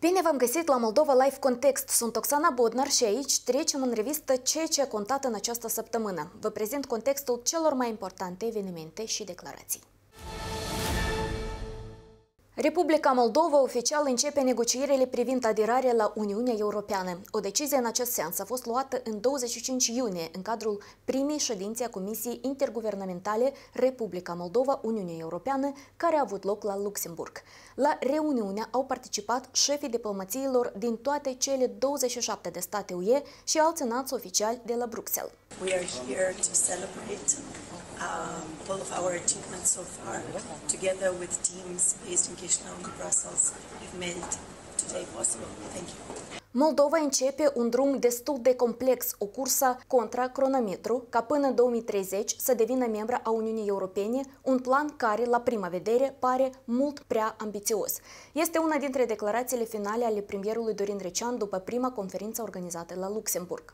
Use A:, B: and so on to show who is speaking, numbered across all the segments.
A: Bine v-am găsit la Moldova Live Context. Sunt Oxana Bodnar și aici trecem în revistă ceea ce a contat în această săptămână. Vă prezint contextul celor mai importante evenimente și declarații. Republica Moldova oficial începe negocierile privind aderarea la Uniunea Europeană. O decizie în acest sens a fost luată în 25 iunie în cadrul primei ședințe a Comisiei Interguvernamentale Republica Moldova Uniunea Europeană, care a avut loc la Luxemburg. La reuniune au participat șefii diplomațiilor din toate cele 27 de state UE și alți înalți oficiali de la Bruxelles.
B: We are here to celebrate all of our achievements so far, together with teams based in Chișinău and Brussels. We've made today possible. Thank you.
A: Moldova începe un drum destul de complex, o cursă contra cronometru, ca până în 2030 să devină membra a Uniunii Europene, un plan care, la prima vedere, pare mult prea ambițios. Este una dintre declarațiile finale ale premierului Dorin Recean după prima conferință organizată la Luxemburg.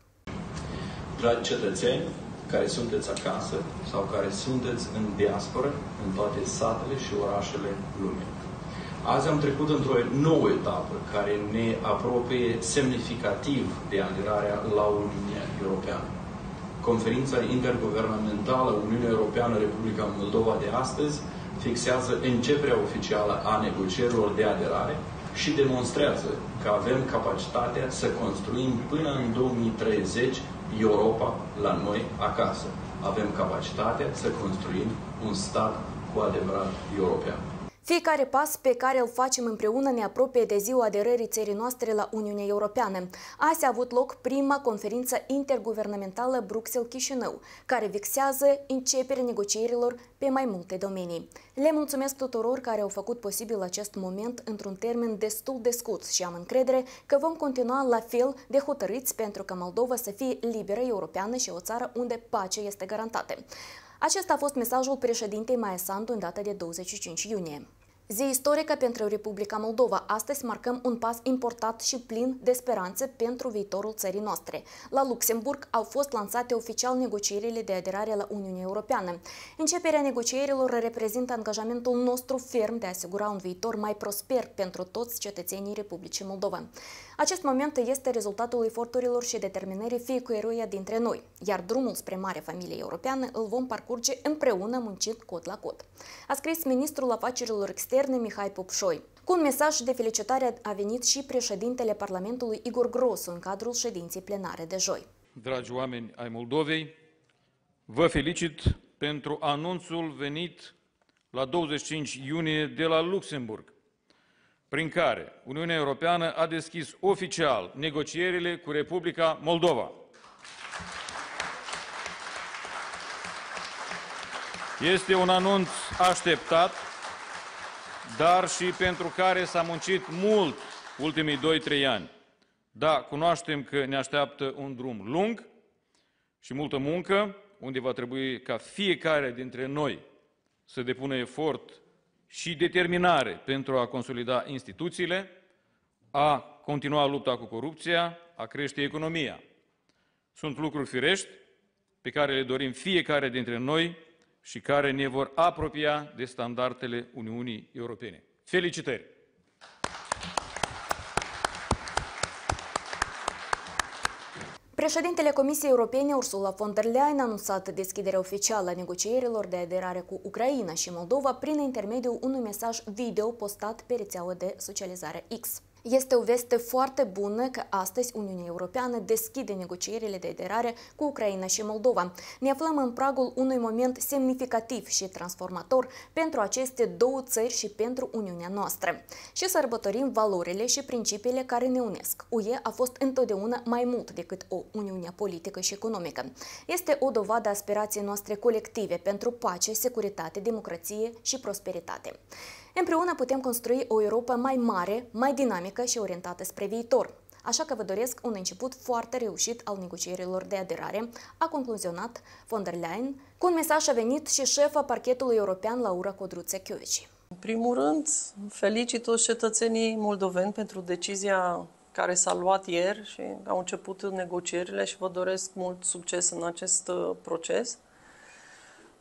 C: Dragi cetățeni care sunteți acasă sau care sunteți în diasporă, în toate satele și orașele lumii. Azi am trecut într-o nouă etapă care ne apropie semnificativ de aderarea la Uniunea Europeană. Conferința interguvernamentală Uniunea Europeană-Republica Moldova de astăzi fixează începerea oficială a negocierilor de aderare și demonstrează că avem capacitatea să construim până în 2030 Europa la noi acasă. Avem capacitatea să construim un stat cu adevărat european.
A: Fiecare pas pe care îl facem împreună ne apropie de ziua aderării țării noastre la Uniunea Europeană. Azi a avut loc prima conferință interguvernamentală Bruxelles-Chișinău, care fixează începerea negocierilor pe mai multe domenii. Le mulțumesc tuturor care au făcut posibil acest moment într-un termen destul de scurt și am încredere că vom continua la fel de hotărâți pentru ca Moldova să fie liberă, europeană și o țară unde pacea este garantată. Acesta a fost mesajul președintei Maia Sandu în data de 25 iunie. Zi istorică pentru Republica Moldova. Astăzi marcăm un pas important și plin de speranțe pentru viitorul țării noastre. La Luxemburg au fost lansate oficial negocierile de aderare la Uniunea Europeană. Începerea negocierilor reprezintă angajamentul nostru ferm de a asigura un viitor mai prosper pentru toți cetățenii Republicii Moldova. Acest moment este rezultatul eforturilor și determinării fiecăruia dintre noi, iar drumul spre marea familie europeană îl vom parcurge împreună, muncind cot la cot, a scris ministrul afacerilor externe Mihai Popșoi. Cu un mesaj de felicitare a venit și președintele Parlamentului Igor Grosu în cadrul ședinței plenare de joi.
D: Dragi oameni ai Moldovei, vă felicit pentru anunțul venit la 25 iunie de la Luxemburg, prin care Uniunea Europeană a deschis oficial negocierile cu Republica Moldova. Este un anunț așteptat, dar și pentru care s-a muncit mult ultimii 2-3 ani. Da, cunoaștem că ne așteaptă un drum lung și multă muncă, unde va trebui ca fiecare dintre noi să depună efort și determinare pentru a consolida instituțiile, a continua lupta cu corupția, a crește economia. Sunt lucruri firești pe care le dorim fiecare dintre noi și care ne vor apropia de standardele Uniunii Europene. Felicitări!
A: Președintele Comisiei Europene, Ursula von der Leyen, a anunțat deschiderea oficială a negocierilor de aderare cu Ucraina și Moldova prin intermediul unui mesaj video postat pe rețeaua de socializare X. Este o veste foarte bună că astăzi Uniunea Europeană deschide negocierile de aderare cu Ucraina și Moldova. Ne aflăm în pragul unui moment semnificativ și transformator pentru aceste două țări și pentru Uniunea noastră. Și sărbătorim valorile și principiile care ne unesc. UE a fost întotdeauna mai mult decât o uniune politică și economică. Este o dovadă a aspirației noastre colective pentru pace, securitate, democrație și prosperitate. Împreună putem construi o Europa mai mare, mai dinamică și orientată spre viitor. Așa că vă doresc un început foarte reușit al negocierilor de aderare, a concluzionat von der Leyen. Cu un mesaj a venit și șefa parchetului european Laura Codruță-Chiovici.
E: În primul rând, felicit toți cetățenii moldoveni pentru decizia care s-a luat ieri și au început negocierile și vă doresc mult succes în acest proces.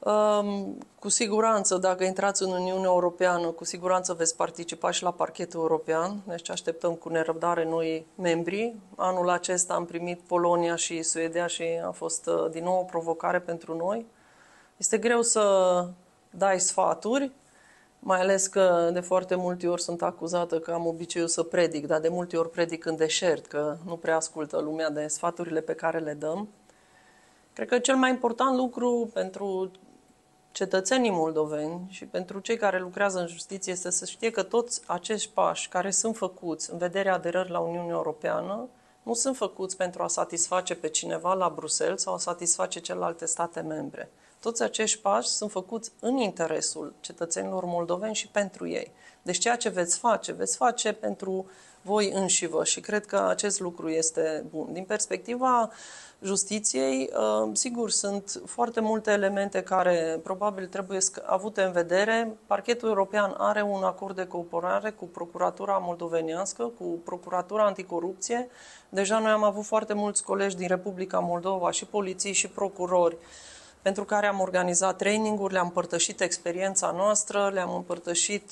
E: Cu siguranță, dacă intrați în Uniunea Europeană, cu siguranță veți participa și la parchetul european. Deci așteptăm cu nerăbdare noi membri. Anul acesta am primit Polonia și Suedia și a fost din nou o provocare pentru noi. Este greu să dai sfaturi, mai ales că de foarte multe ori sunt acuzată că am obiceiul să predic, dar de multe ori predic în deșert, că nu prea ascultă lumea de sfaturile pe care le dăm. Cred că cel mai important lucru pentru cetățenii moldoveni și pentru cei care lucrează în justiție este să știe că toți acești pași care sunt făcuți în vederea aderării la Uniunea Europeană nu sunt făcuți pentru a satisface pe cineva la Bruxelles sau a satisface celelalte state membre. Toți acești pași sunt făcuți în interesul cetățenilor moldoveni și pentru ei. Deci ceea ce veți face pentru voi înșivă și cred că acest lucru este bun. Din perspectiva justiției, sigur, sunt foarte multe elemente care probabil trebuie avute în vedere. Parchetul european are un acord de cooperare cu Procuratura moldovenească, cu Procuratura Anticorupție. Deja noi am avut foarte mulți colegi din Republica Moldova, și polițiști și procurori, pentru care am organizat traininguri, le-am împărtășit experiența noastră, le-am împărtășit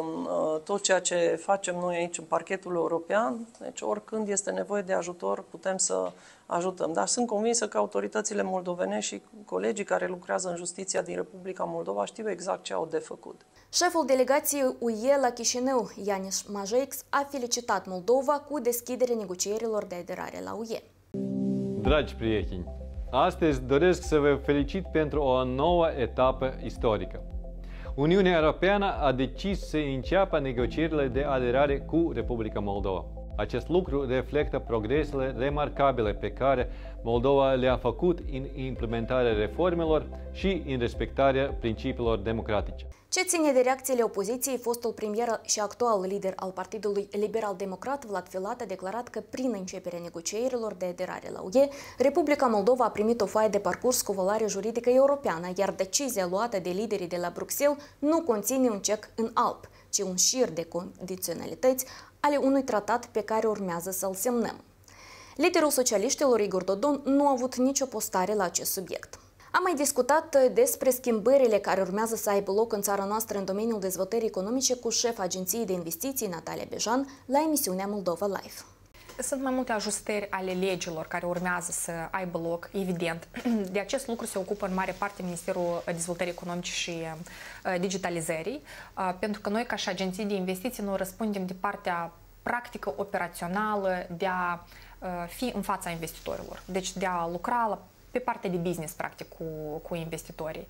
E: tot ceea ce facem noi aici în parchetul european. Deci oricând este nevoie de ajutor, putem să ajutăm. Dar sunt convinsă că autoritățile moldovenești și colegii care lucrează în justiția din Republica Moldova știu exact ce au de făcut.
A: Șeful delegației UE la Chișinău, Ianis Majeix, a felicitat Moldova cu deschiderea negocierilor de aderare la UE.
F: Dragi prieteni, astăzi doresc să vă felicit pentru o nouă etapă istorică. Uniunea Europeană a decis să înceapă negocierile de aderare cu Republica Moldova. Acest lucru reflectă progresele remarcabile pe care Moldova le-a făcut în implementarea reformelor și în respectarea principiilor democratice.
A: Ce ține de reacțiile opoziției, fostul premier și actual lider al Partidului Liberal-Democrat, Vlad Filat, a declarat că prin începerea negocierilor de aderare la UE, Republica Moldova a primit o foaie de parcurs cu valoare juridică europeană, iar decizia luată de liderii de la Bruxelles nu conține un cec în alb, ci un șir de condiționalități ale unui tratat pe care urmează să-l semnăm. Liderul socialiștilor, Igor Dodon, nu a avut nicio postare la acest subiect. Am mai discutat despre schimbările care urmează să aibă loc în țara noastră în domeniul dezvoltării economice cu șefa Agenției de Investiții, Natalia Bejan, la emisiunea Moldova Live.
G: Sunt mai multe ajustări ale legilor care urmează să aibă loc, evident. De acest lucru se ocupă în mare parte Ministerul Dezvoltării Economice și Digitalizării, pentru că noi, ca și agenții de investiții, noi răspundem de partea practică, operațională, de a fi în fața investitorilor. Deci de a lucra pe partea de business, practic, cu investitorii.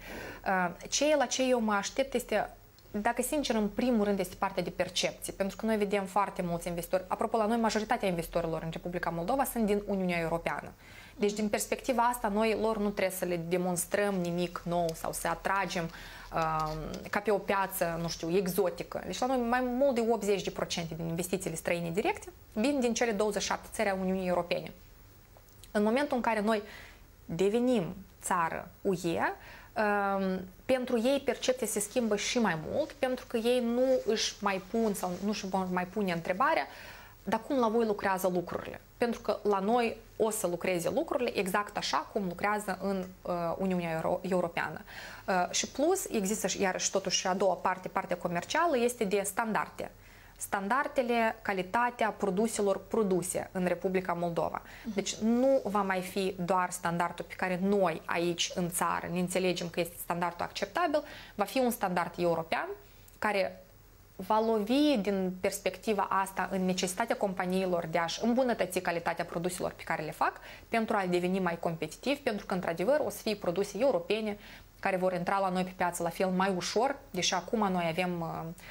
G: La ce eu mă aștept este, dacă sincer, în primul rând este partea de percepție, pentru că noi vedem foarte mulți investitori. Apropo, la noi majoritatea investitorilor în Republica Moldova sunt din Uniunea Europeană. Deci, din perspectiva asta, noi lor nu trebuie să le demonstrăm nimic nou sau să atragem ca pe o piață, nu știu, exotică. Deci la noi mai mult de 80% din investițiile străine directe vin din cele 27 țări a Uniunii Europene. În momentul în care noi devenim țară UE, pentru ei percepția se schimbă și mai mult, pentru că ei nu își mai pun sau nu își mai pune întrebarea, dar cum la voi lucrează lucrurile? Pentru că la noi o să lucreze lucrurile exact așa cum lucrează în Uniunea Europeană. Și plus, există iarăși totuși a doua parte, partea comercială, este de standarde. Standardele, calitatea produselor produse în Republica Moldova. Deci nu va mai fi doar standardul pe care noi aici în țară ne înțelegem că este standardul acceptabil, va fi un standard european care va lovi din perspectiva asta în necesitatea companiilor de a-și îmbunătăți calitatea produselor pe care le fac pentru a deveni mai competitivi, pentru că într-adevăr o să fie produse europene care vor intra la noi pe piață la fel mai ușor, deși acum noi avem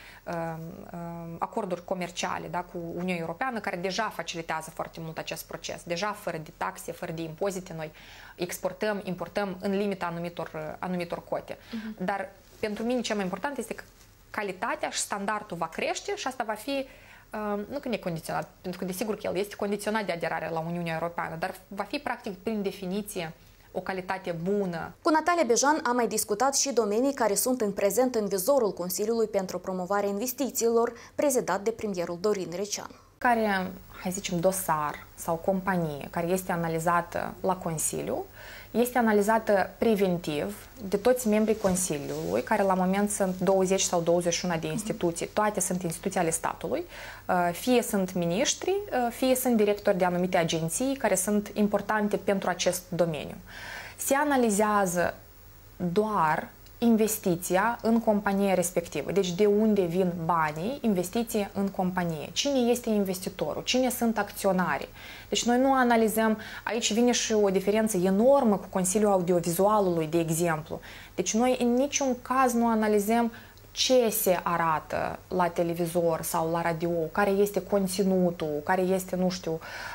G: acorduri comerciale, da, cu Uniunea Europeană care deja facilitează foarte mult acest proces. Deja fără de taxe, fără de impozite, noi exportăm, importăm în limita anumitor cote. Dar pentru mine cel mai important este că calitatea și standardul va crește și asta va fi nu că necondiționat, pentru că desigur că el este condiționat de aderare la Uniunea Europeană, dar va fi practic prin definiție o calitate bună.
A: Cu Natalia Bejan am mai discutat și domenii care sunt în prezent în vizorul Consiliului pentru promovarea investițiilor, prezidat de premierul Dorin Recean.
G: Care, hai zicem, dosar sau companie care este analizată la Consiliu este analizată preventiv de toți membrii Consiliului, care la moment sunt 20 sau 21 de instituții. Toate sunt instituții ale statului, fie sunt miniștri, fie sunt directori de anumite agenții care sunt importante pentru acest domeniu. Se analizează doar investiția în compania respectivă. Deci de unde vin banii, investiție în companie. Cine este investitorul? Cine sunt acționarii? Deci noi nu analizăm, aici vine și o diferență enormă cu Consiliul Audiovizualului, de exemplu. Deci noi în niciun caz nu analizăm ce se arată la televizor sau la radio, care este conținutul, care este, nu știu,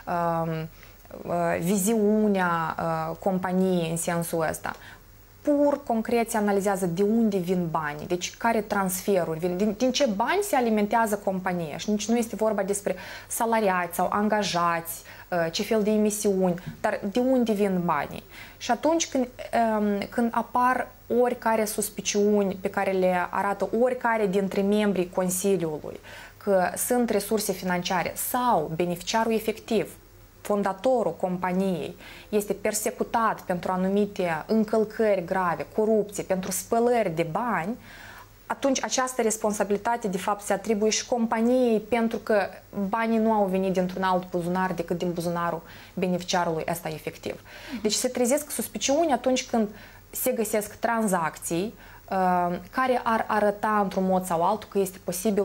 G: viziunea companiei în sensul ăsta. Pur concret se analizează de unde vin banii, deci care transferuri vin, din ce bani se alimentează compania. Și nici nu este vorba despre salariați sau angajați, ce fel de emisiuni, dar de unde vin banii. Și atunci când apar oricare suspiciuni pe care le arată oricare dintre membrii Consiliului că sunt resurse financiare sau beneficiarul efectiv, fondatorul companiei, este persecutat pentru anumite încălcări grave, corupție, pentru spălări de bani, atunci această responsabilitate de fapt se atribuie și companiei, pentru că banii nu au venit dintr-un alt buzunar decât din buzunarul beneficiarului ăsta efectiv. Deci se trezesc suspiciuni atunci când se găsesc tranzacții care ar arăta într-un mod sau altul că este posibil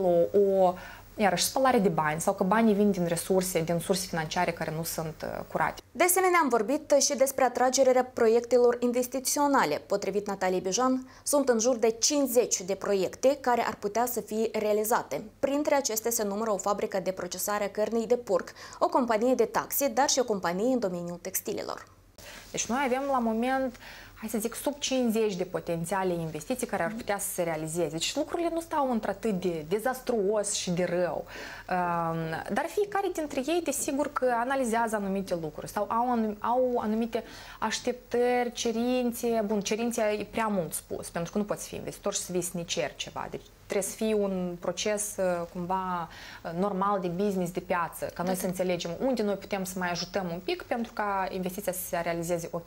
G: iarăși spălare de bani sau că banii vin din surse financiare care nu sunt curate.
A: De asemenea, am vorbit și despre atragerea proiectelor investiționale. Potrivit Nataliei Bijan, sunt în jur de 50 de proiecte care ar putea să fie realizate. Printre acestea se numără o fabrică de procesare a cărnii de porc, o companie de taxi, dar și o companie în domeniul textilelor.
G: Deci noi avem la moment, hai să zic, sub 50 de potențiale investiții care ar putea să se realizeze. Deci lucrurile nu stau într-atât de dezastruos și de rău. Dar fiecare dintre ei, desigur, că analizează anumite lucruri sau au anumite așteptări, cerințe. Bun, cerințe e prea mult spus, pentru că nu poți fi investitor și să vii să ne ceri ceva. Deci trebuie să fie un proces cumva normal de business, de piață, ca noi să înțelegem unde noi putem să mai ajutăm un pic pentru ca investiția să se realizeze ok.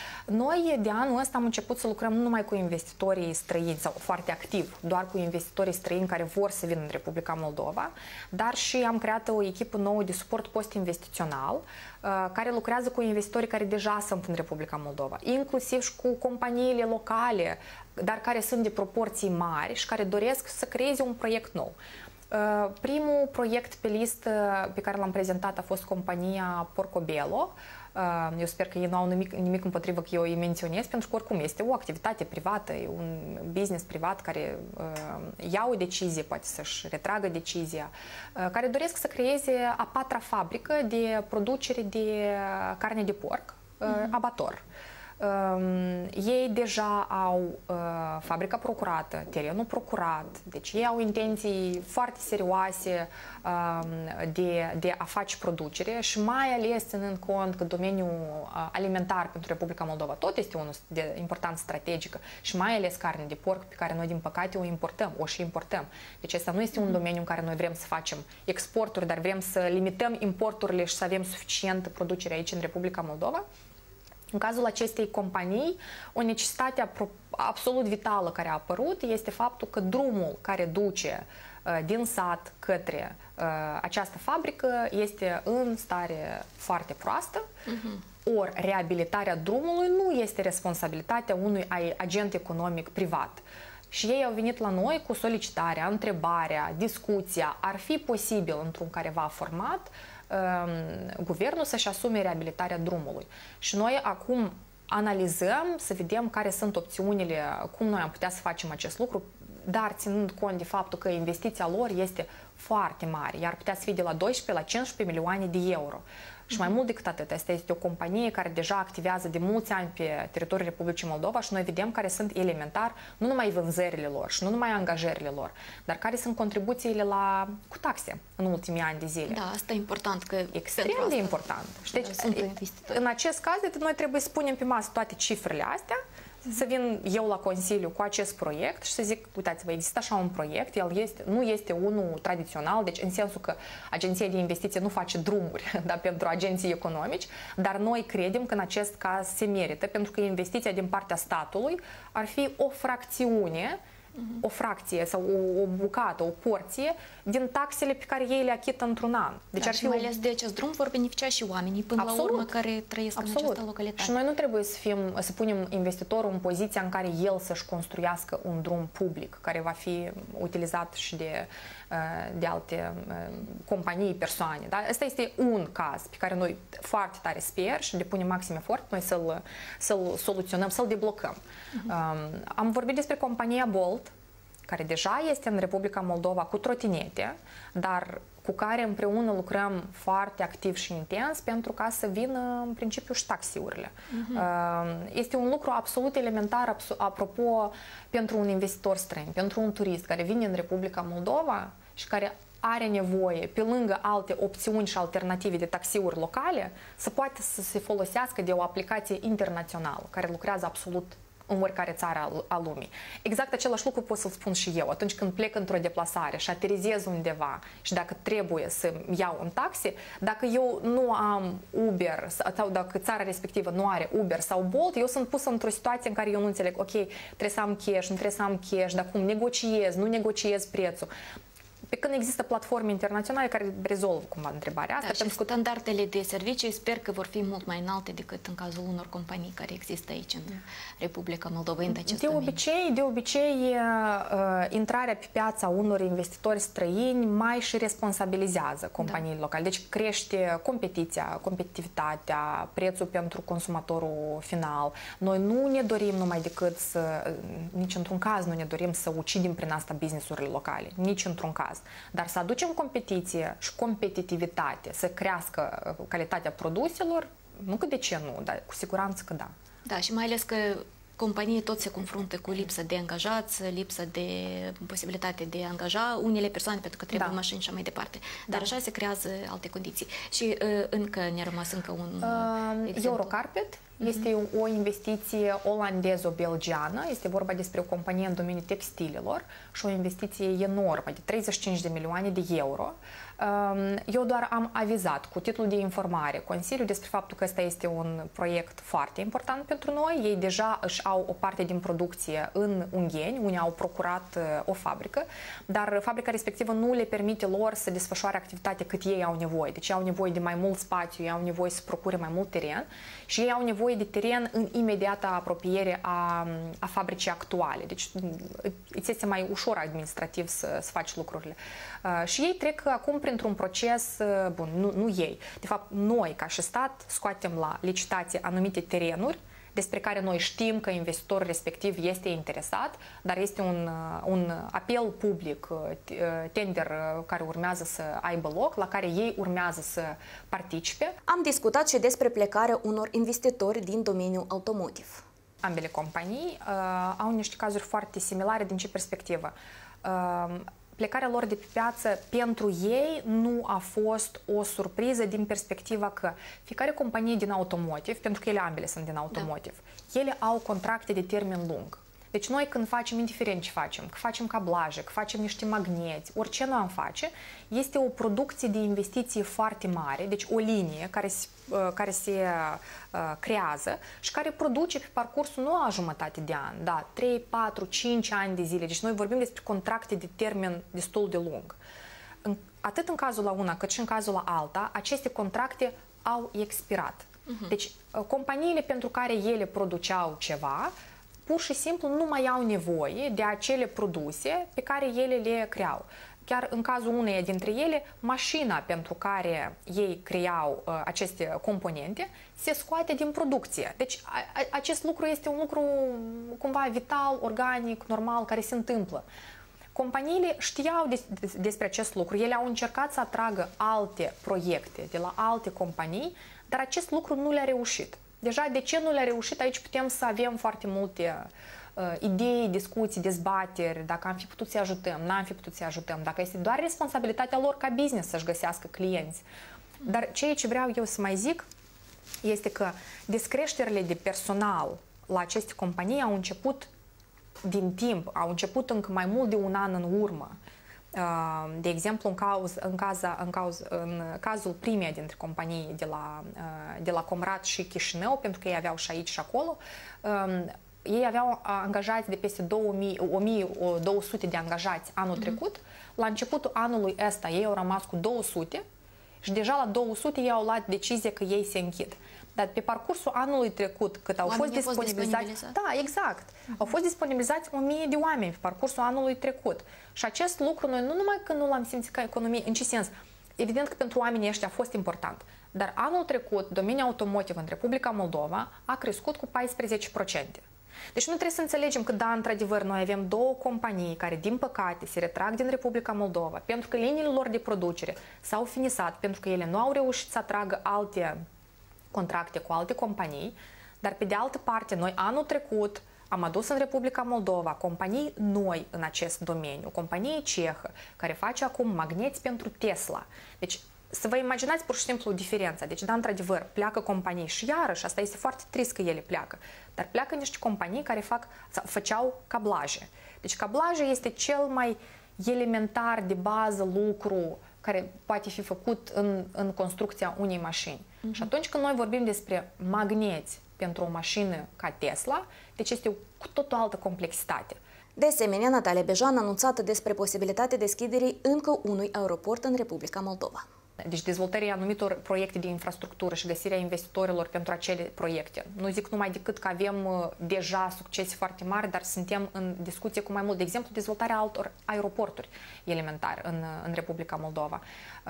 G: Noi de anul ăsta am început să lucrăm nu numai cu investitorii străini sau foarte activ, doar cu investitorii străini care vor să vină în Republica Moldova, dar și am creat o echipă nouă de suport post-investițional care lucrează cu investitorii care deja sunt în Republica Moldova, inclusiv și cu companiile locale, dar care sunt de proporții mari și care doresc să creeze un proiect nou. Primul proiect pe listă pe care l-am prezentat a fost compania Porcobello. Eu sper că ei nu au nimic împotrivă că eu îi menționez, pentru că oricum este o activitate privată, e un business privat care ia o decizie, poate să-și retragă decizia, care doresc să creeze a patra fabrică de producere de carne de porc, abator. Ei deja au fabrica procurată, terenul procurat, deci ei au intenții foarte serioase de a face producere și mai ales ținând cont că domeniul alimentar pentru Republica Moldova tot este unul de importanță strategică și mai ales carne de porc pe care noi din păcate o și importăm. Deci asta nu este un domeniu în care noi vrem să facem exporturi, dar vrem să limităm importurile și să avem suficientă producere aici în Republica Moldova. În cazul acestei companii, o necesitate absolut vitală care a apărut este faptul că drumul care duce din sat către această fabrică este în stare foarte proastă, ori reabilitarea drumului nu este responsabilitatea unui agent economic privat. Și ei au venit la noi cu solicitarea, întrebarea, discuția, ar fi posibil într-un careva format guvernul să-și asume reabilitarea drumului. Și noi acum analizăm să vedem care sunt opțiunile, cum noi am putea să facem acest lucru, dar ținând cont de faptul că investiția lor este foarte mare, iar putea să fie de la 12 la 15 milioane de euro. Și mai mult decât atât, asta este o companie care deja activează de mulți ani pe teritoriul Republicii Moldova și noi vedem care sunt elementar nu numai vânzările lor și nu numai angajările lor, dar care sunt contribuțiile cu taxe în ultimii ani de zile.
A: Da, asta e important. Că
G: extrem de important. Și deci, în acest caz, noi trebuie să punem pe masă toate cifrele astea, să să vin eu la Consiliu cu acest proiect și să zic, uitați-vă, există așa un proiect, el nu este unul tradițional, deci în sensul că Agenția de Investiție nu face drumuri pentru agenții economici, dar noi credem că în acest caz se merită, pentru că investiția din partea statului ar fi o fracțiune, o fracție sau o bucată, o porție din taxele pe care ei le achită într-un an.
A: Deci ar fi mai ales de acest drum vor beneficia și oamenii până la urmă care trăiesc în această localitate.
G: Și noi nu trebuie să punem investitorul în poziția în care el să-și construiască un drum public care va fi utilizat și de alte companii, persoane. Da? Asta este un caz pe care noi foarte tare sper și depunem maxim efort noi să-l soluționăm, să-l deblocăm. Am vorbit despre compania Bolt, care deja este în Republica Moldova cu trotinete, dar cu care împreună lucrăm foarte activ și intens pentru ca să vină în principiu și taxiurile. Este un lucru absolut elementar, apropo, pentru un investitor străin, pentru un turist care vine în Republica Moldova și care are nevoie, pe lângă alte opțiuni și alternative de taxiuri locale, să poate să se folosească de o aplicație internațională care lucrează absolut în oricare țară a lumii. Exact același lucru pot să-l spun și eu. Atunci când plec într-o deplasare și aterizez undeva și dacă trebuie să iau un taxi, dacă eu nu am Uber sau dacă țara respectivă nu are Uber sau Bolt, eu sunt pusă într-o situație în care eu nu înțeleg, ok, trebuie să am cash, nu trebuie să am cash, dar cum negociez, nu negociez prețul. Pe când există platforme internaționale care rezolvă cumva întrebarea asta.
A: Da, și standardele de servicii sper că vor fi mult mai înalte decât în cazul unor companii care există aici în Republica Moldova în acest domeniu.
G: De obicei, intrarea pe piața unor investitori străini mai și responsabilizează companiile locale. Deci crește competiția, competitivitatea, prețul pentru consumatorul final. Noi nu ne dorim numai decât nici într-un caz nu ne dorim să ucidem prin asta business-urile locale. Nici într-un caz. Dar să aducem competiție și competitivitate, să crească calitatea produselor, nu că de ce nu, dar cu siguranță că da.
A: Da, și mai ales că companiile tot se confruntă cu lipsă de angajați, lipsă de posibilitate de a angaja unele persoane pentru că trebuie mașini și mai departe. Dar așa se creează alte condiții. Și încă ne-a rămas încă un exemplu.
G: Eurocarpet este o investiție olandezo-belgiană, este vorba despre o companie în domeniul textilelor și o investiție enormă de 35 de milioane de euro. Eu doar am avizat cu titlul de informare Consiliul despre faptul că ăsta este un proiect foarte important pentru noi. Ei deja își au o parte din producție în Ungheni, unii au procurat o fabrică, dar fabrica respectivă nu le permite lor să desfășoare activitatea cât ei au nevoie. Deci ei au nevoie de mai mult spațiu, ei au nevoie să procure mai mult teren și ei au nevoie de teren în imediată apropiere a fabricii actuale. Deci îți este mai ușor administrativ să faci lucrurile. Și ei trec acum printr-un proces, bun, nu ei, de fapt noi ca și stat scoatem la licitație anumite terenuri despre care noi știm că investitorul respectiv este interesat, dar este un apel public, tender care urmează să aibă loc, la care ei urmează să participe.
A: Am discutat și despre plecarea unor investitori din domeniul automotiv.
G: Ambele companii au niște cazuri foarte similare din ce perspectivă. Plecarea lor de pe piață pentru ei nu a fost o surpriză din perspectiva că fiecare companie din automotive, pentru că ele ambele sunt din automotive, ele au contracte de termen lung. Deci noi când facem, indiferent ce facem, că facem cablaje, că facem niște magneți, orice noi am face, este o producție de investiții foarte mare, deci o linie care se creează și care produce pe parcursul nu a jumătate de an, da, 3, 4, 5 ani de zile. Deci noi vorbim despre contracte de termen destul de lung. Atât în cazul la una cât și în cazul la alta, aceste contracte au expirat. Deci companiile pentru care ele produceau ceva pur și simplu nu mai au nevoie de acele produse pe care ele le creau. Chiar în cazul uneia dintre ele, mașina pentru care ei creau aceste componente se scoate din producție. Deci acest lucru este un lucru cumva vital, organic, normal, care se întâmplă. Companiile știau despre acest lucru, ele au încercat să atragă alte proiecte de la alte companii, dar acest lucru nu le-a reușit. Deja de ce nu le-a reușit, aici putem să avem foarte multe idei, discuții, dezbateri, dacă am fi putut să-i ajutăm, n-am fi putut să-i ajutăm, dacă este doar responsabilitatea lor ca business să-și găsească clienți. Dar ceea ce vreau eu să mai zic este că descreșterile de personal la aceste companii au început din timp, au început încă mai mult de un an în urmă. De exemplu, în cazul primei dintre companii de la Comrat și Chișinău, pentru că ei aveau și aici și acolo, ei aveau angajați de peste 1200 de angajați anul trecut. La începutul anului ăsta ei au rămas cu 200 și deja la 200 ei au luat decizie că ei se închid. Dar pe parcursul anului trecut, cât au fost disponibilizați... Da, exact. Au fost disponibilizați 1000 de oameni pe parcursul anului trecut. Și acest lucru, noi nu numai că nu l-am simțit ca economie, în ce sens? Evident că pentru oamenii ăștia a fost important. Dar anul trecut, domeniul automotive în Republica Moldova a crescut cu 14%. Deci nu trebuie să înțelegem că, da, într-adevăr, noi avem două companii care, din păcate, se retrag din Republica Moldova pentru că liniile lor de producere s-au finisat, pentru că ele nu au reușit să atragă alte contracte cu alte companii, dar pe de altă parte, noi anul trecut am adus în Republica Moldova companii noi în acest domeniu, o companie cehă care face acum magneți pentru Tesla. Deci să vă imaginați pur și simplu diferența. Deci, da, într-adevăr, pleacă companii și iarăși, asta este foarte trist că ele pleacă, dar pleacă niște companii care făceau cablaje. Deci cablaje este cel mai elementar de bază lucru care poate fi făcut în construcția unei mașini. Și atunci când noi vorbim despre magneți pentru o mașină ca Tesla, deci este cu tot o altă complexitate.
A: De asemenea, Natalia Bejan a anunțat despre posibilitatea deschiderii încă unui aeroport în Republica Moldova.
G: Deci dezvoltarea anumitor proiecte de infrastructură și găsirea investitorilor pentru acele proiecte. Nu zic numai decât că avem deja succese foarte mari, dar suntem în discuție cu mai mult. De exemplu, dezvoltarea altor aeroporturi elementare în Republica Moldova.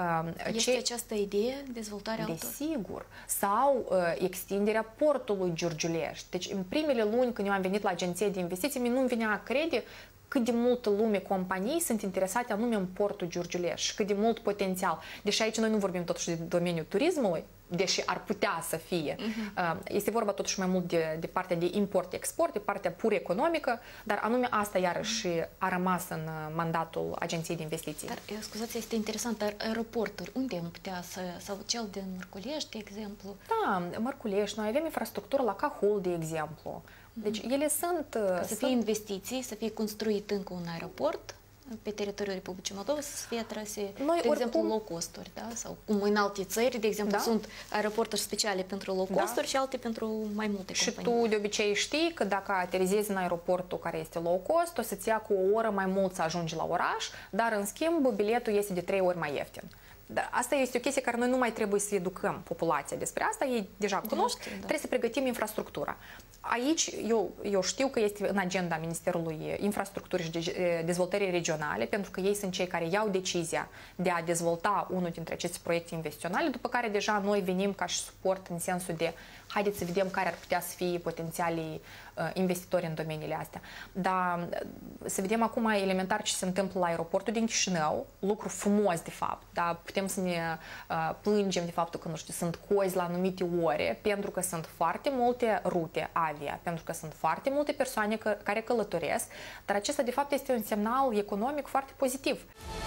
A: Este această idee, dezvoltarea altor?
G: Desigur. Sau extinderea portului Giurgiulești. Deci în primele luni când eu am venit la agenție de investiții, mi nu-mi venea a crede cât de multă lume, companii sunt interesate anume în portul Giurgiulești și cât de mult potențial. Deși aici noi nu vorbim totuși de domeniul turismului, deși ar putea să fie. Este vorba totuși mai mult de partea de import-export, de partea pur economică, dar anume asta iarăși a rămas în mandatul Agenției de Investiții.
A: Dar, scuzați, este interesant, dar aeroporturi, unde am putea sau cel din Mărculești, de exemplu?
G: Da, Mărculești, noi avem infrastructură la Cahul, de exemplu. Deci ele sunt...
A: Să fie investiții, să fie construit încă un aeroport pe teritoriul Republicii Moldova, să fie trase, de exemplu, low-cost-uri, da? Sau cum în alte țări, de exemplu, sunt aeroporturi speciale pentru low-cost-uri și alte pentru mai multe companii.
G: Și tu de obicei știi că dacă aterizezi în aeroportul care este low-cost, o să-ți ia cu o oră mai mult să ajungi la oraș, dar în schimb biletul este de 3 ori mai ieftin. Dar asta este o chestie care noi nu mai trebuie să educăm populația despre asta, ei deja cunosc, trebuie să pregătim infrastructura. Aici eu știu că este în agenda Ministerului Infrastructurii și Dezvoltării Regionale, pentru că ei sunt cei care iau decizia de a dezvolta unul dintre aceste proiecte investiționale, după care deja noi venim ca și suport în sensul de haideți să vedem care ar putea să fie potențialii investitori în domeniile astea. Dar să vedem acum elementar ce se întâmplă la aeroportul din Chișinău, lucru frumos de fapt, dar putem să ne plângem de faptul că, nu știu, sunt cozi la anumite ore, pentru că sunt foarte multe rute avia, pentru că sunt foarte multe persoane care călătoresc, dar acesta de fapt este un semnal economic foarte pozitiv.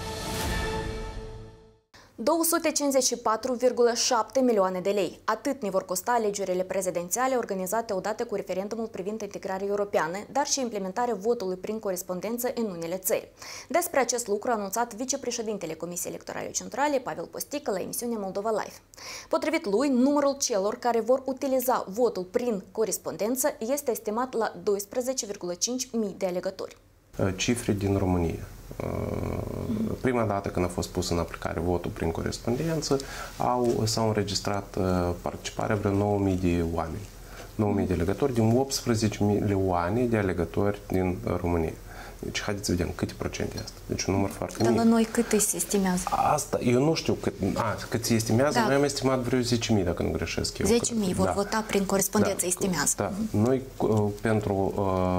A: 254,7 milioane de lei. Atât ne vor costa alegerile prezidențiale organizate odată cu referendumul privind integrarea europeană, dar și implementarea votului prin corespondență în unele țări. Despre acest lucru a anunțat vicepreședintele Comisiei Electorale Centrale, Pavel Postică, la emisiunea Moldova Live. Potrivit lui, numărul celor care vor utiliza votul prin corespondență este estimat la 12,5 mii de alegători.
H: Cifre din România. Prima dată când a fost pus în aplicare votul prin corespondență, s-au înregistrat participarea vreo 9.000 de oameni. 9.000 de alegători din 18 milioane de alegători din România. Deci, haideți să vedem câte procente este. Deci, un număr foarte mic.
A: Dar la noi cât se estimează?
H: Asta, eu nu știu cât se estimează. Noi am estimat vreo 10.000, dacă nu greșesc eu.
A: 10.000 vor vota prin corespondență, estimează.
H: Da. Noi, pentru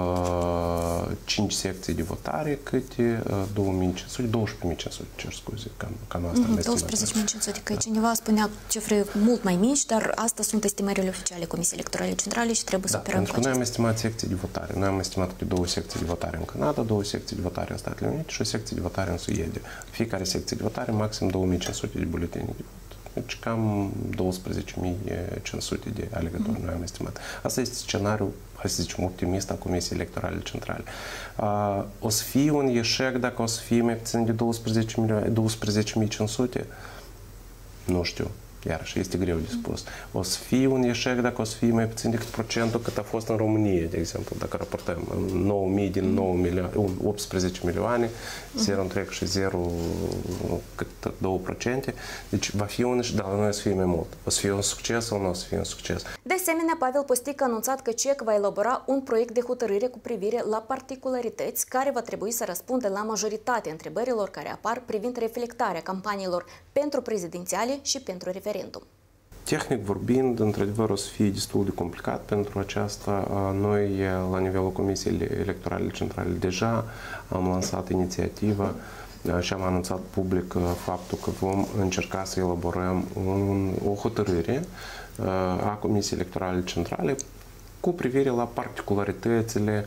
H: 5 secții de votare, câte 2.500, 12.500, cer scuze, cam asta.
A: 12.500, că cineva spunea cifre mult mai mici, dar asta sunt estimările oficiale Comisiei Electorale Centrale și trebuie să operăm cu
H: acestea. Noi am estimat secții de votare. Noi am estimat câte 2 secții de votare în Canada, 2 secții de votare în Statele Unite și o secție de votare în Suedia. Fiecare secție de votare maxim 2.500 de buletini de vot. deci cam 12.500 de alegători noi am estimat. Asta este scenariul, hai să zicem, optimist al Comisiei Electorale Centrale. O să fie un eșec dacă o să fie mai puțin de 12.500? Nu știu. Iarăși, este greu de spus. O să fie un eșec dacă o să fie mai puțin decât procentul cât a fost în România, de exemplu, dacă raportăm 9.000 din 18 milioane, 0,3 și 0,2%. Deci va fi un eșec, dar la noi o să fie mai mult. O să fie un succes sau nu o să fie un succes?
A: De asemenea, Pavel Postic a anunțat că CEC va elabora un proiect de hotărâre cu privire la particularități care va trebui să răspundă la majoritatea întrebărilor care apar privind reflectarea campaniilor pentru prezidențiale și pentru referendum.
H: Tehnic vorbind, într-adevăr, o să fie destul de complicat pentru aceasta. Noi, la nivelul Comisiei Electorale Centrale, deja am lansat inițiativa și am anunțat public faptul că vom încerca să elaborăm o hotărâre a Comisiei Electorale Centrale cu privire la particularitățile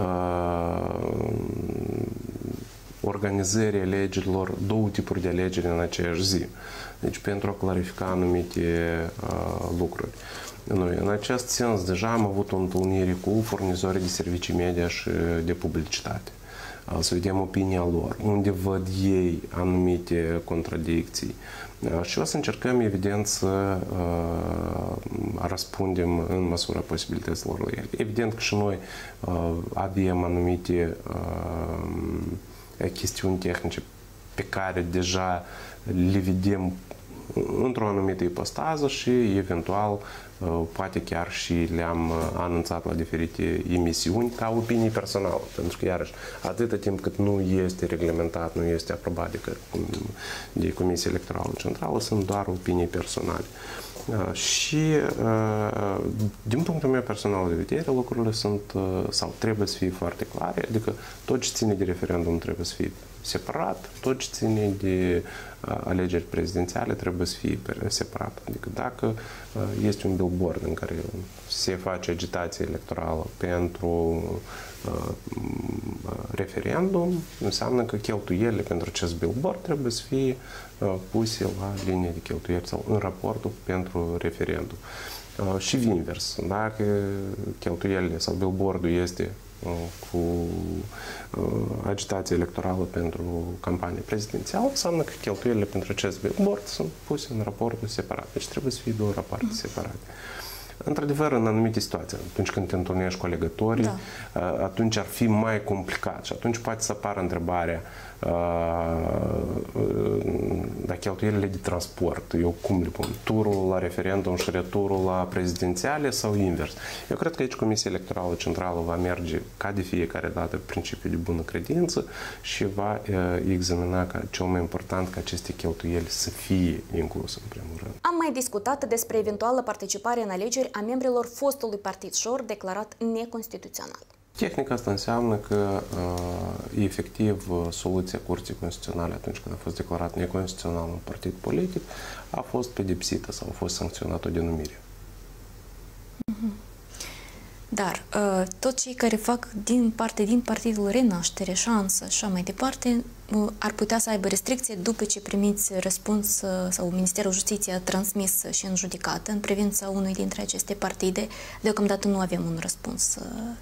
H: organizării alegerilor, două tipuri de alegeri în aceeași zi. Deci pentru a clarifica anumite lucruri. Noi, în acest sens, deja am avut o întâlnire cu furnizorii de servicii media și de publicitate. Să vedem opinia lor, unde văd ei anumite contradicții. Și o să încercăm, evident, să răspundem în măsura posibilităților la ele. Evident că și noi avem anumite chestiuni tehnice pe care deja le vedem într-o anumită ipostază și, eventual, poate chiar și le-am anunțat la diferite emisiuni ca opinii personale. Pentru că, iarăși, atâta timp cât nu este reglementat, nu este aprobat de Comisia Electorală Centrală, sunt doar opinii personale. Și, din punctul meu personal de vedere, lucrurile sunt sau trebuie să fie foarte clare, adică tot ce ține de referendum trebuie să fie separat, tot ce ține de alegeri prezidențiale trebuie să fie separat. Adică dacă este un billboard în care se face agitație electorală pentru referendum, înseamnă că cheltuielile pentru acest billboard trebuie să fie puse la linie de cheltuieli sau în raportul pentru referendum. Și invers, dacă cheltuielile sau billboardul este cu agitație electorală pentru campanie prezidențială, înseamnă că cheltuielile pentru acest billboard sunt puse în raportul separat. Deci trebuie să fie două rapoarte separate. Într-adevăr, în anumite situații, atunci când te întâlnești cu alegătorii, atunci ar fi mai complicat și atunci poate să apară întrebarea la cheltuielile de transport. Eu cum le pun? Turul la referendum și returul la prezidențiale sau invers? Eu cred că aici Comisia Electorală Centrală va merge ca de fiecare dată principiul de bună credință și va examina ca cel mai important ca aceste cheltuieli să fie incluse în primul rând.
A: Am mai discutat despre eventuală participare în alegeri a membrilor fostului partid Șor declarat neconstituțional.
H: Tehnic asta înseamnă că efectiv soluția Curții Constituționale atunci când a fost declarat neconstituțional un partid politic a fost pedepsită sau a fost sancționată o denumire.
A: Dar toți cei care fac din Partidul Renaștere, Șansă și așa mai departe, ar putea să aibă restricție după ce primiți răspuns sau Ministerul Justiției a transmis și în judecată în privința unui dintre aceste partide. Deocamdată nu avem un răspuns.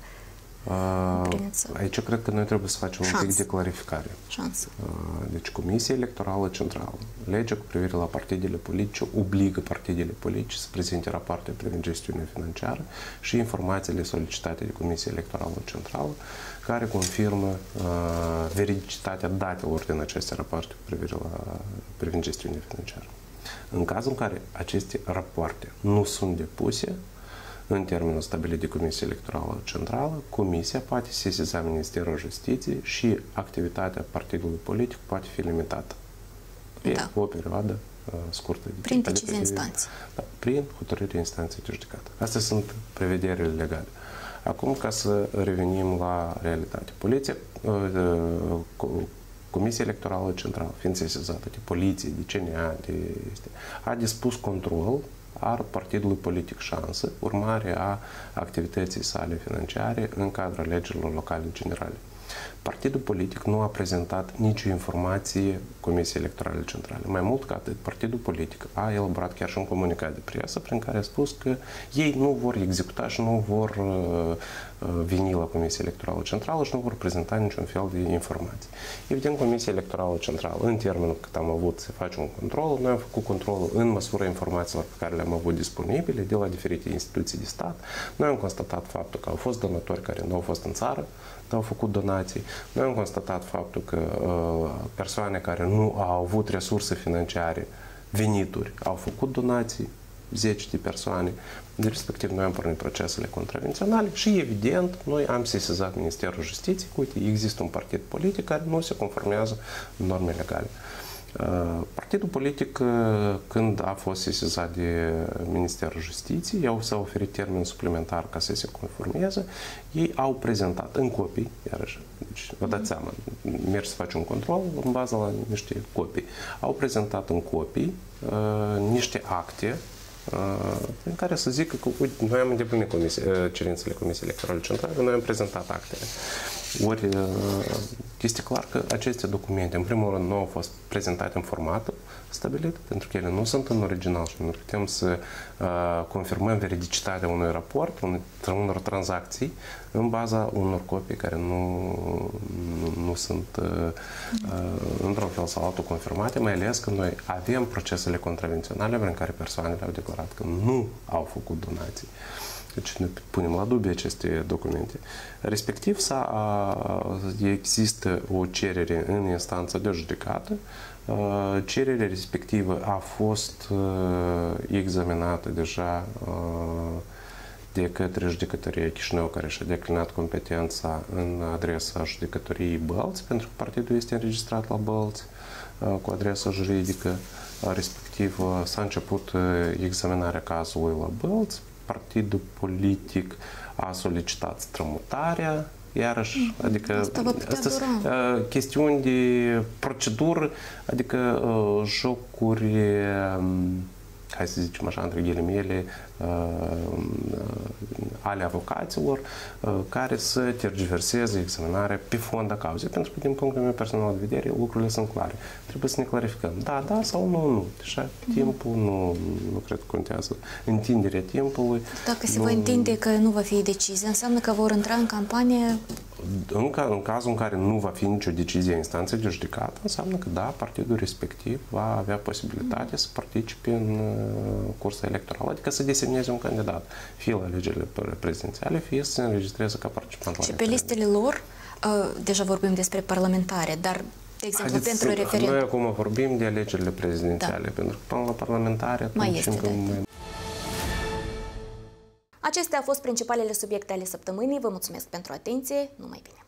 H: Aici cred că noi trebuie să facem un pic de clarificare. Deci Comisia Electorală Centrală, legea cu privire la partidele politice, obligă partidele politice să prezinte rapoarte privind gestiunea financiară și informațiile solicitate de Comisia Electorală Centrală, care confirmă veridicitatea datelor din aceste rapoarte cu privire privind gestiunea financiară. În cazul în care aceste rapoarte nu sunt depuse, în termenul stabilit de Comisia Electorală Centrală, Comisia poate sesiza Ministerul Justiției și activitatea partidului politic poate fi limitată pe o perioadă scurtă.
A: Prin decizii instanței.
H: Da, prin hotărârea instanței de judecată. Astea sunt prevederile legale. Acum, ca să revenim la realitate. Comisia Electorală Centrală, fiind sesizată de poliție, de CNA, a dispus control al partidului politic Șansă, urmare a activității sale financiare în cadrul alegerilor locale generale. Partidul politic nu a prezentat nicio informație Comisiei Electorale Centrale. Mai mult ca atât, partidul politic a elaborat chiar și un comunicat de presă prin care a spus că ei nu vor executa și nu vor veni la Comisia Electorală Centrală și nu vor prezenta niciun fel de informații. Evident, Comisia Electorală Centrală, în termenul cât am avut să facem un control, noi am făcut controlul în măsura informațiilor pe care le-am avut disponibile de la diferite instituții de stat. Noi am constatat faptul că au fost donatori care nu au fost în țară, au făcut donații. Noi am constatat faptul că persoane care nu au avut resurse financiare, venituri, au făcut donații, 10 de persoane. De respectiv, noi am pornit procesele contravenționale și, evident, noi am sesizat Ministerul Justiției. Uite, există un partid politic care nu se conformează norme legale. Partidul politic, când a fost sesizat de Ministerul Justiției, i-au s-a oferit termen suplimentar ca să se conformeze, ei au prezentat în copii, iarăși, deci vă dați seama, mergi să faci un control în baza la niște copii. Au prezentat în copii niște acte în care să zică că, uite, noi am îndeplinit cerințele Comisiei Electorale Centrale, noi am prezentat actele. Ori este clar că aceste documente, în primul rând, nu au fost prezentate în formatul stabilit, pentru că ele nu sunt în original și nu putem să confirmăm veridicitatea unui raport, unor tranzacții, în baza unor copii care nu sunt într-un fel sau altul confirmate, mai ales că noi avem procesele contravenționale prin care persoanele au declarat că nu au făcut donații. Deci ne punem la dubii aceste documente. Respectiv, există o cerere în instanță de judecată. Cererea respectivă a fost examinată deja de către Judecătoria Chișinău, care și-a declinat competența în adresa Judecătoriei Bălți, pentru că partidul este înregistrat la Bălți cu adresa juridică. Respectiv, s-a început examinarea cazului la Bălți. Partidul politic a solicitat strămutarea, iarăși, adică astea chestiuni de procedură, adică jocuri, hai să zicem așa, între ghilimele, ale avocaților, care să tergiverseze examinarea pe fond a cauzei, pentru că, din punctul meu personal de vedere, lucrurile sunt clare. Trebuie să ne clarificăm. Da, da sau nu, nu. Deja timpul nu cred că contează. Întinderea timpului.
A: Dacă se va întinde că nu va fi decizie, înseamnă că vor intra în campanie?
H: În cazul în care nu va fi nicio decizie a instanței de judecată, înseamnă că, da, partidul respectiv va avea posibilitatea să participe în cursa electorală, adică să desemneze un candidat, fie la alegerile prezidențiale, fie să se înregistreze ca participant la
A: referendum. Și pe listele lor, deja vorbim despre parlamentare, dar, de exemplu, pentru referendum.
H: Noi acum vorbim de alegerile prezidențiale, pentru că până la parlamentare
A: mai este, da. Acestea au fost principalele subiecte ale săptămânii. Vă mulțumesc pentru atenție. Numai bine!